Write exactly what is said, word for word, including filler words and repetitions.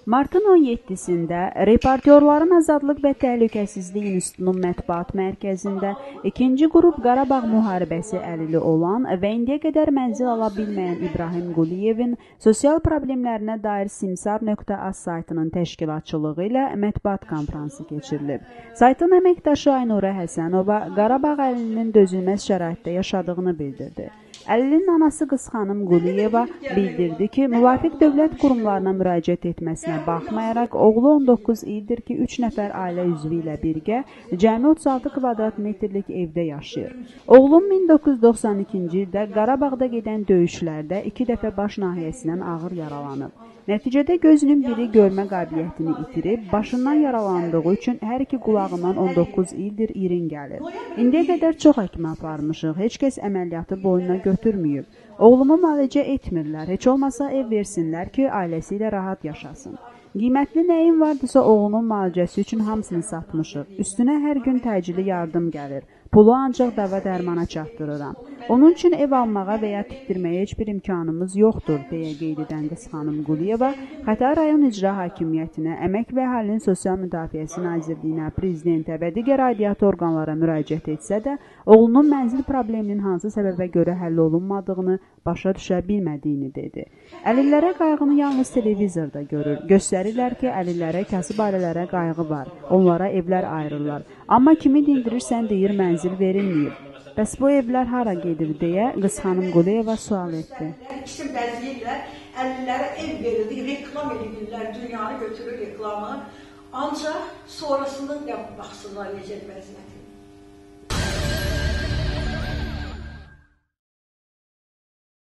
Martın on yeddisində Reportyorların Azadlıq və Təhlükəsizlik İnstitutunun mətbuat mərkəzində ikinci qrup Qarabağ müharibəsi əlili olan və indiyə qədər mənzil ala bilməyən İbrahim Quliyevin sosial problemlərinə dair simsar nöqtə az saytının təşkilatçılığı ilə mətbuat konfransı keçirilib. Saytın əməkdaşı Aynurə Həsənova Qarabağ əlilinin dözülməz şəraitdə yaşadığını bildirdi. Əlilinin anası qız xanım Quliyeva bildirdi ki, müvafiq dövlət qurumlarına müraciət etməsinə baxmayaraq, oğlu on doqquz ildir ki, üç nəfər ailə üzvü ilə birgə cəmi otuz altı kvadrat metrlik evdə yaşayır. Oğlum min doqquz yüz doxsan ikinci ildə Qarabağda gedən döyüşlərdə iki dəfə baş nahiyəsindən ağır yaralanıb. Nəticədə gözünün biri görmə qabiliyyətini itirib, başından yaralandığı üçün hər iki qulağından on doqquz ildir irin gəlir. İndiyə qədər çox həkimə aparmışıq, heç kəs əməliyyatı boynuna götürməyib. Oğlumu müalicə etmirlər, heç olmasa ev versinlər ki, ailəsi ilə rahat yaşasın. Qiymətli nəyim vardısa oğlunun müalicəsi üçün hamısını satmışıq. Üstünə hər gün təcili yardım gəlir. Pulu ancaq dava dərmana çatdırıram. Onun üçün ev almağa və ya tikdirməyə heç bir imkanımız yoxdur, deyə qeyd edən qız xanım Quliyeva Xətai rayon icra hakimiyyətinə, Əmək və Əhalinin Sosial Müdafiəsi Nazirliyinə, Prezidentə və digər aidiyyatı orqanlara müraciət etsə də, oğlunun mənzil probleminin hansı səbəbə görə həll olunmadığını başa düşə bilmədiyini dedi. Əlillərə qayğını yalnız televizorda görür. Göstərirlər ki, əlillərə, kasıb ailələrə qayğı var. Onlara evlər ayırırlar. Amma kimi dindirirsən deyir mənzil verilməyib. Bəs bu evlər hara gedir deyə qız xanım Quliyeva sual etdi. İşin bəzliyirlər, əlillərə ev verildi, reklam edirlər, dünyanı götürür reklamı. Ancaq sonrasını baxsınlar necə vəziyyəti.